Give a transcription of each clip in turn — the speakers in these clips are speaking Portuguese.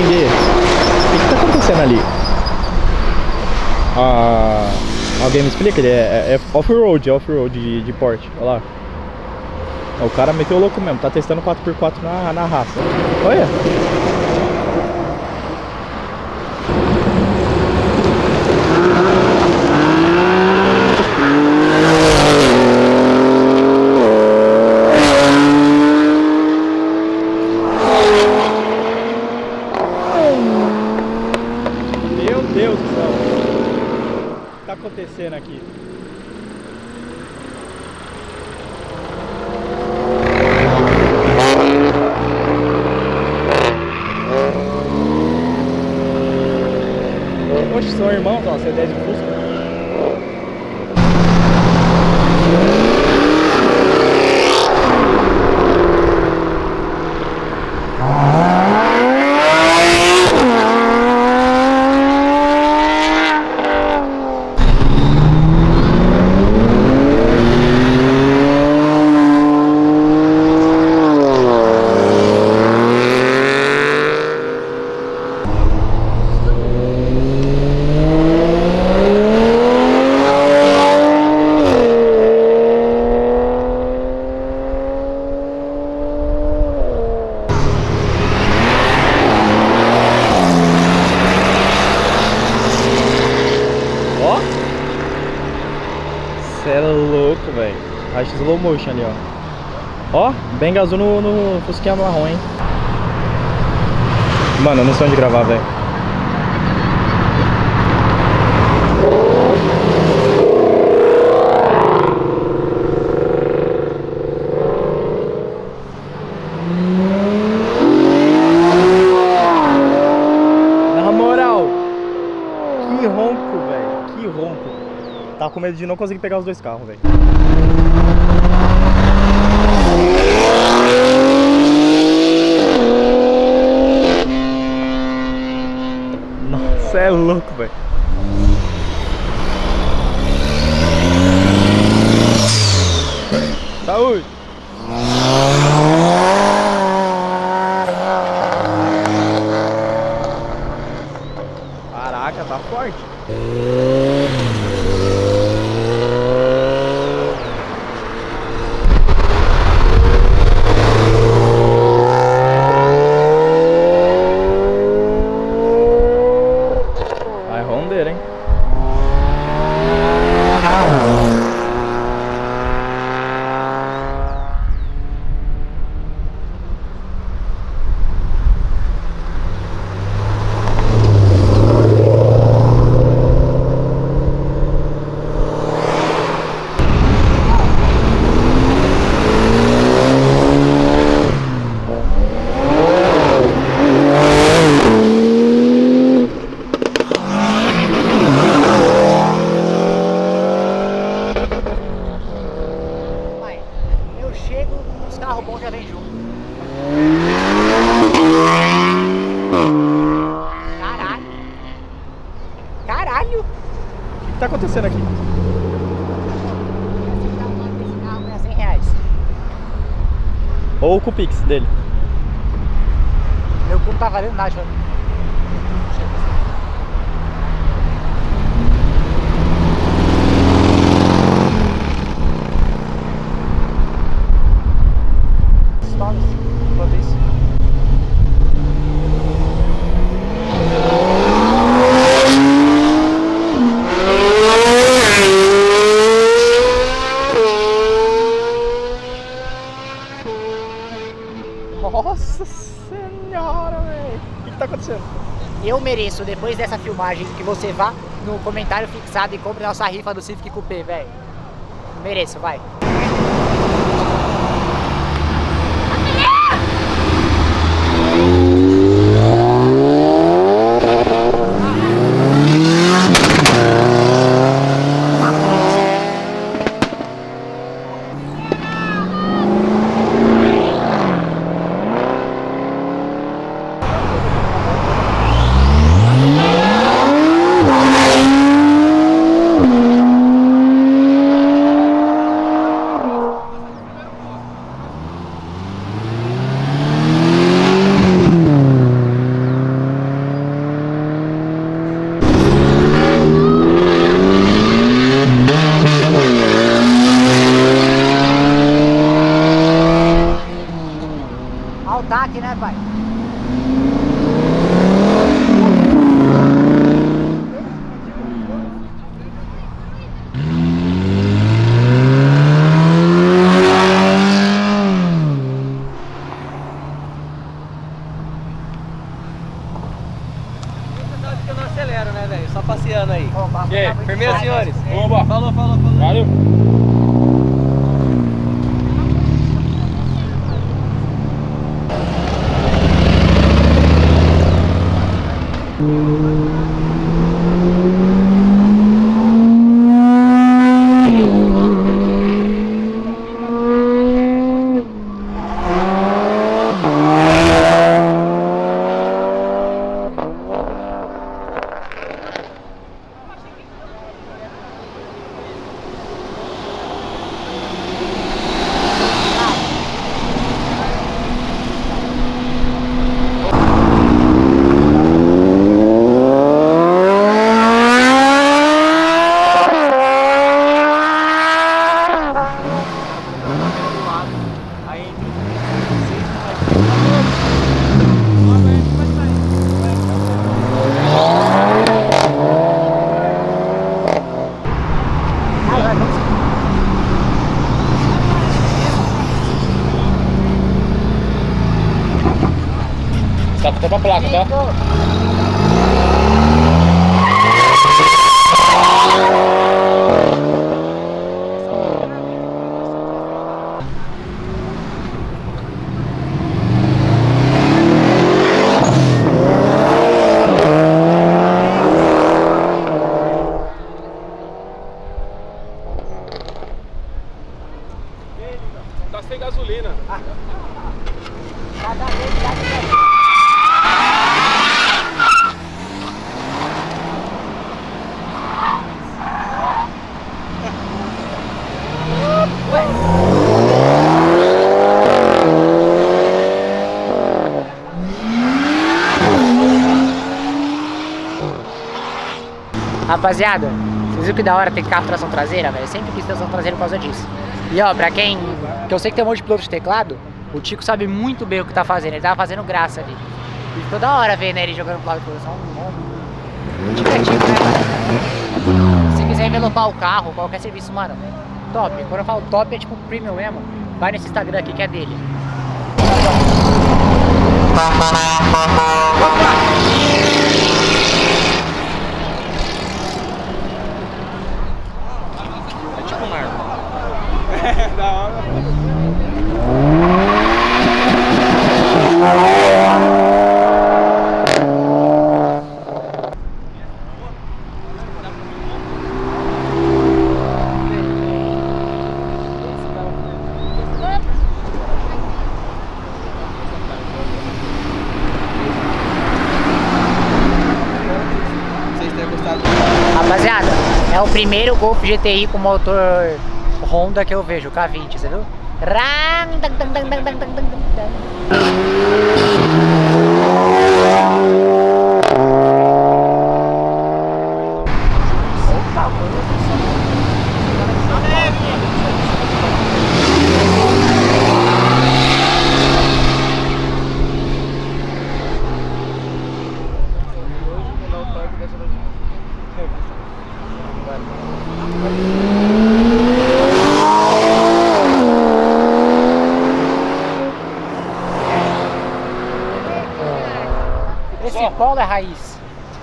entender o que tá acontecendo ali. Alguém me explica? Ele é off-road, de porte. Olha lá. O cara meteu o louco mesmo, tá testando 4x4 na raça. Olha. Meu Deus do céu. O que tá acontecendo aqui? Oxe, são irmãos, ó, C10 de Fusca. Cê é louco, velho. Acho slow motion ali, ó. Ó, bem azul no Fusquinha marrom, hein. Mano, eu não sei onde gravar, velho. Na moral, que ronco, velho. Que ronco. Tava com medo de não conseguir pegar os dois carros, velho. Nossa, é louco, velho. Saúde! Caraca, tá forte. Vai rondeira, hein? Os carros bons já vem junto. Caralho. Caralho. O que tá acontecendo aqui? Esse carro é R$100. Ou o Cupix dele. Meu cu não tá valendo nada, João. Enquanto isso. Nossa senhora, velho. O que tá acontecendo? Eu mereço, depois dessa filmagem, que você vá no comentário fixado e compre nossa rifa do Civic Coupé, velho. Mereço, vai. né, velho? Só passeando aí. E aí? Firmeza, senhores? Oba. Falou. Valeu. Tá até pra placa, tá? Tá sem gasolina. Cada vez mais. Rapaziada, vocês viram que da hora tem carro de tração traseira, velho? Eu sempre quis tração traseira por causa disso. E ó, pra quem... que eu sei que tem um monte de piloto de teclado, o Tico sabe muito bem o que tá fazendo. Ele tava fazendo graça ali. E ficou da hora ver, né, ele jogando pro lado de produção. Tico é Tico, né? Se quiser envelopar o carro, qualquer serviço, mano, top. Quando eu falo top, é tipo premium mesmo. Vai nesse Instagram aqui que é dele. É tipo um Marco. É, da hora. Rapaziada, é o primeiro Golf GTI com motor Honda que eu vejo, K20, você viu? Esse polo é raiz.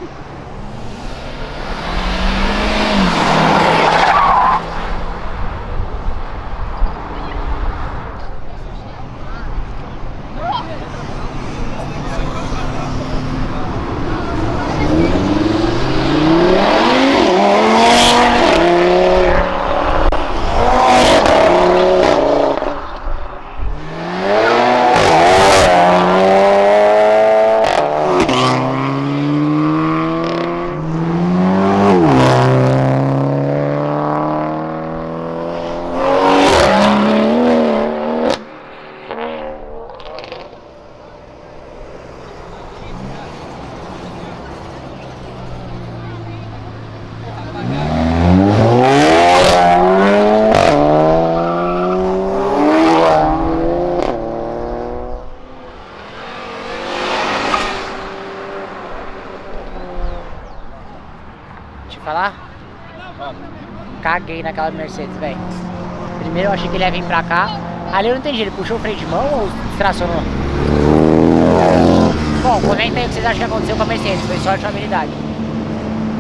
Deixa eu falar. Caguei naquela Mercedes, velho. Primeiro eu achei que ele ia vir pra cá. Ali eu não entendi, ele puxou o freio de mão ou tracionou? Bom, comenta aí o que vocês acham que aconteceu com a Mercedes. Foi sorte ou habilidade?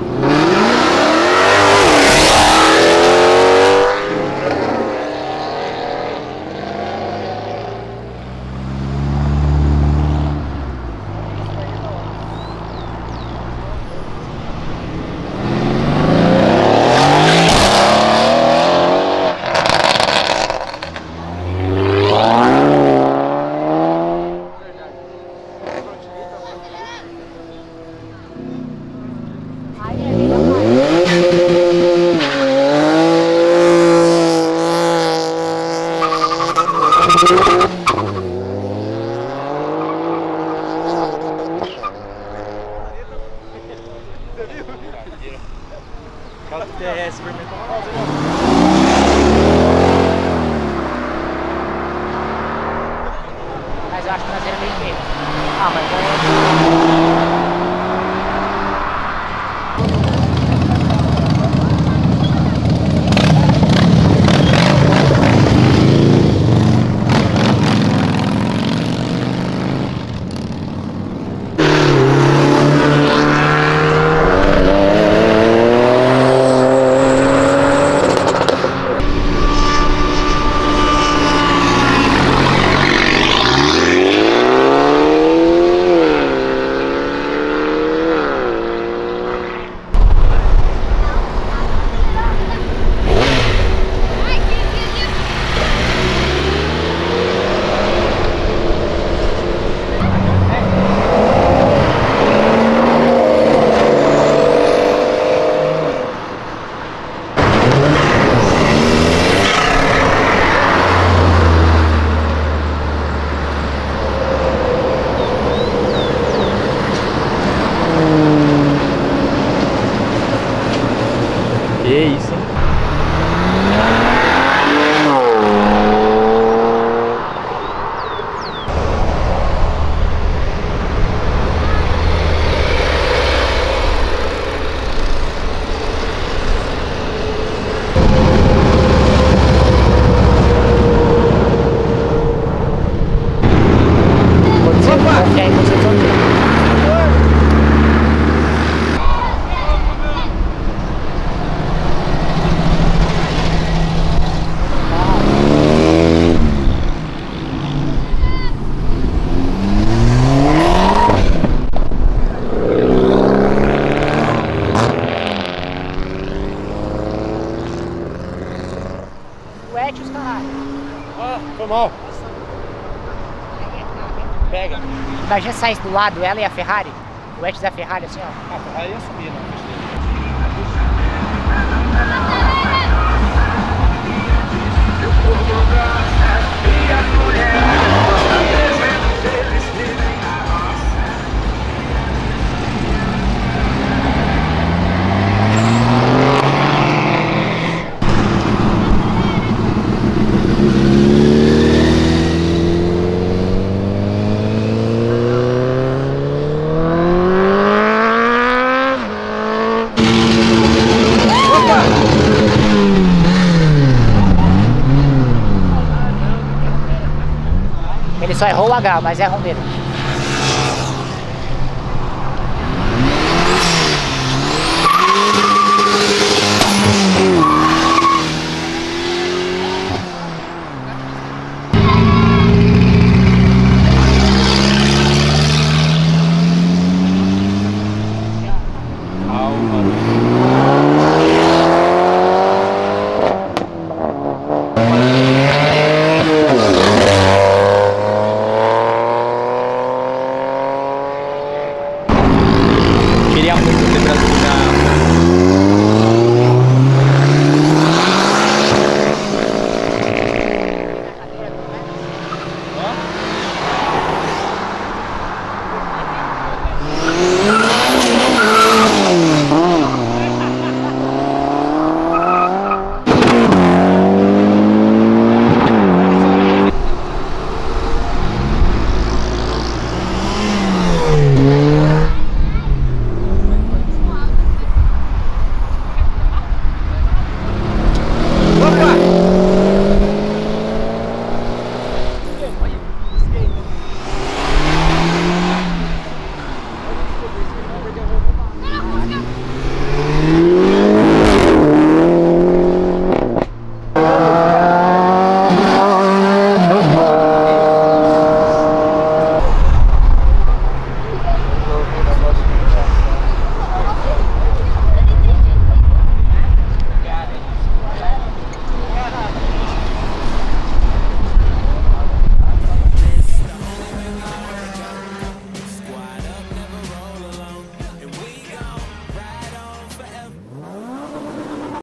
TS vermelho. Mas eu acho a traseira bem feita. Ah, mas que isso, hein? Foi mal. Pega. Imagina se saísse do lado ela e a Ferrari. O Etios da Ferrari assim, ó. A Ferrari ia subir, né? Ele só errou o H, mas é rondeiro. Queria muito ter Brasil.